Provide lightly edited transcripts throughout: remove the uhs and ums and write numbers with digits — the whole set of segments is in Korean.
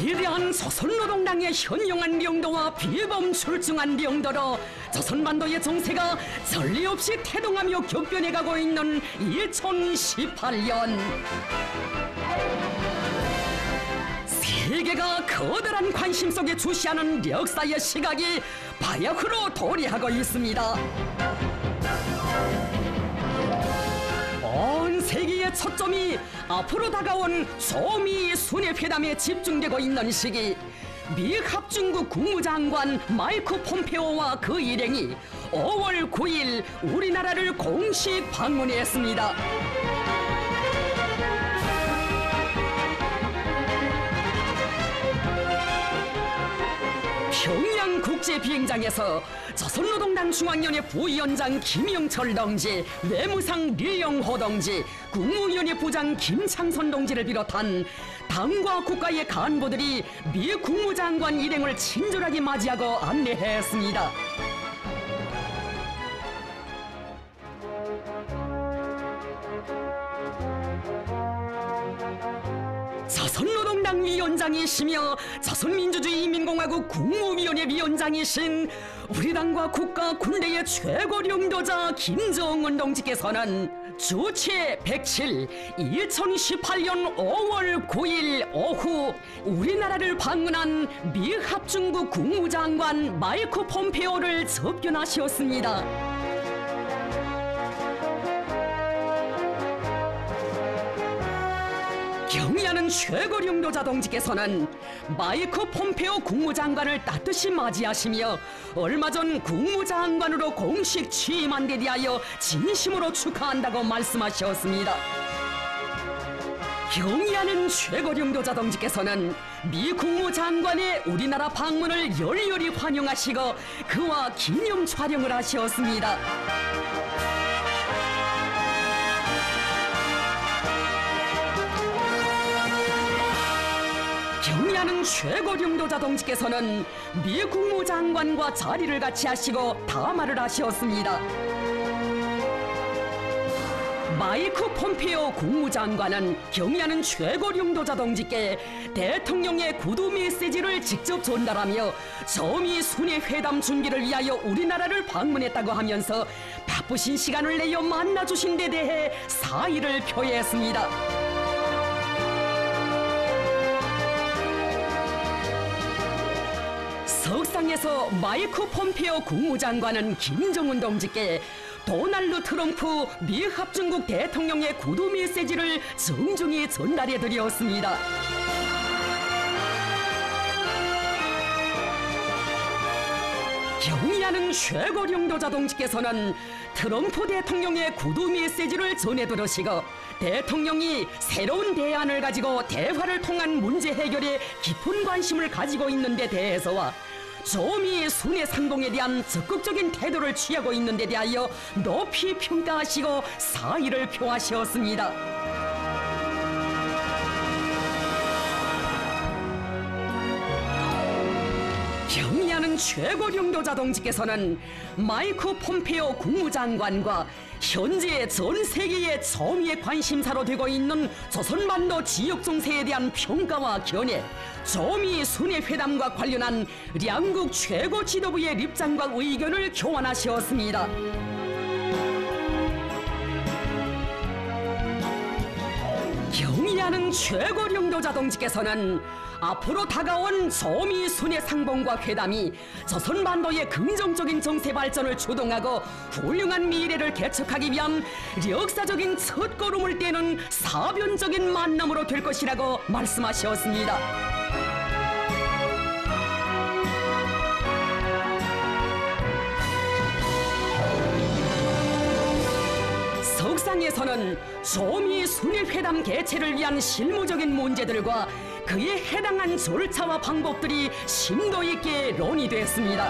위대한 조선노동당의 현용한 명도와 비범 출중한 명도로 조선반도의 정세가 전례 없이 태동하며 격변해가고 있는 2018년. 세계가 거대한 관심 속에 주시하는 역사의 시각이 바야흐로 도래하고 있습니다. 온 세계의 초점이 앞으로 다가온 소미 순회회담에 집중되고 있는 시기, 미 합중국 국무장관 마이크 폼페오와 그 일행이 5월 9일 우리나라를 공식 방문했습니다. 평양국제비행장에서 조선노동당 중앙위원회 부위원장 김영철 동지, 외무상 류영호 동지, 국무위원회 부장 김창선 동지를 비롯한 당과 국가의 간부들이 미 국무장관 일행을 친절하게 맞이하고 안내했습니다. 조선노동당 위원장이시며 조선민주주의인민공화국 국무위원회 위원장이신 우리 당과 국가 군대의 최고領導자 김정은 동지께서는 주체 107 2018년 5월 9일 오후 우리나라를 방문한 미 합중국 국무장관 마이크 폼페오를 접견하셨습니다. 경의하는 최고領導자 동지께서는 마이크 폼페오 국무장관을 따뜻이 맞이하시며 얼마 전 국무장관으로 공식 취임한 데 대하여 진심으로 축하한다고 말씀하셨습니다. 경의하는 최고領導자 동지께서는 미 국무장관의 우리나라 방문을 열렬히 환영하시고 그와 기념 촬영을 하셨습니다. 경의하는 최고領導자 동지께서는 미 국무장관과 자리를 같이 하시고 담화를 하셨습니다. 마이크 폼페오 국무장관은 경의하는 최고領導자 동지께 대통령의 구두 메시지를 직접 전달하며 저미 순회 회담 준비를 위하여 우리나라를 방문했다고 하면서 바쁘신 시간을 내어 만나주신 데 대해 사의를 표했습니다. 석상에서 마이크 폼페오 국무장관은 김정은 동지께 도널드 트럼프 미 합중국 대통령의 구두 메시지를 정중히 전달해 드렸습니다. 경의하는 최고領導자 동지께서는 트럼프 대통령의 구두 메시지를 전해 들으시고 대통령이 새로운 대안을 가지고 대화를 통한 문제 해결에 깊은 관심을 가지고 있는 데 대해서와 조미 순회 상봉에 대한 적극적인 태도를 취하고 있는 데 대하여 높이 평가하시고 사의를 표하셨습니다. 경의하는 최고領導자 동지께서는 마이크 폼페오 국무장관과 현재 전 세계의 초미의 관심사로 되고 있는 조선반도 지역 정세에 대한 평가와 견해, 조미 순회 회담과 관련한 양국 최고 지도부의 입장과 의견을 교환하셨습니다. 경의하는 최고領導자 동지께서는 앞으로 다가온 조미 순회 상봉과 회담이 조선반도의 긍정적인 정세 발전을 주동하고 훌륭한 미래를 개척하기 위한 역사적인 첫걸음을 떼는 사변적인 만남으로 될 것이라고 말씀하셨습니다. 석상에서는 조미 순회 회담 개최를 위한 실무적인 문제들과 그에 해당한 절차와 방법들이 심도 있게 논의됐습니다.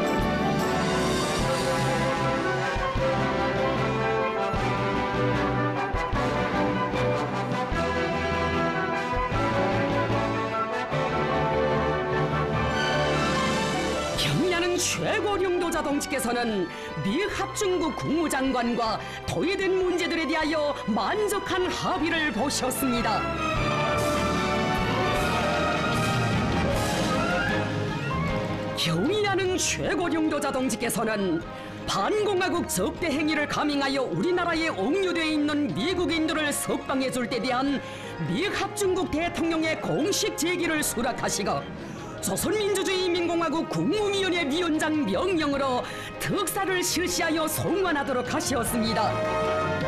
경의하는 최고領導자 동지께서는 미 합중국 국무장관과 도의된 문제들에 대하여 만족한 합의를 보셨습니다. 경이하는 최고령도 자동직께서는 반공화국 적대 행위를 감행하여 우리나라에 옥류되어 있는 미국인들을 석방해 줄 때 대한 미합중국 대통령의 공식 제기를 수락하시고 조선민주주의인민공화국 국무위원회 위원장 명령으로 특사를 실시하여 송환하도록 하셨습니다.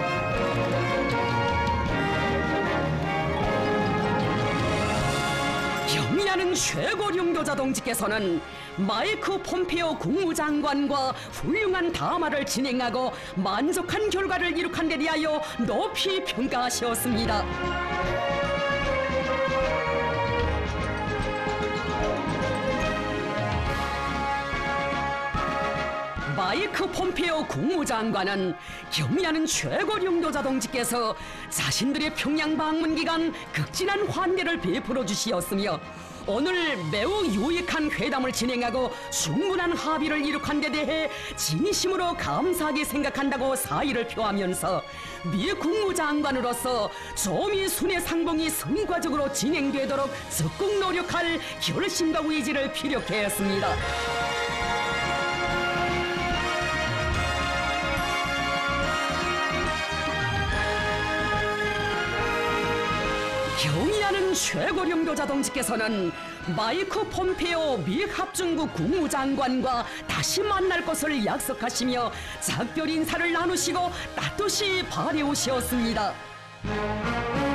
경의하는 최고령도 자동직께서는 마이크 폼페오 국무장관과 훌륭한 담화를 진행하고 만족한 결과를 이룩한 데 대하여 높이 평가하셨습니다. 마이크 폼페오 국무장관은 경의하는 최고령도 자동직께서 자신들의 평양 방문 기간 극진한 환대를 베풀어 주시었으며 오늘 매우 유익한 회담을 진행하고 충분한 합의를 이룩한 데 대해 진심으로 감사하게 생각한다고 사의를 표하면서 미 국무장관으로서 조미 순회 상봉이 성과적으로 진행되도록 적극 노력할 결심과 의지를 피력해 했습니다. 경의하는 최고령도 자동직께서는 마이크 폼페오 미 합중국 국무장관과 다시 만날 것을 약속하시며 작별 인사를 나누시고 따뜻이 바래오셨습니다.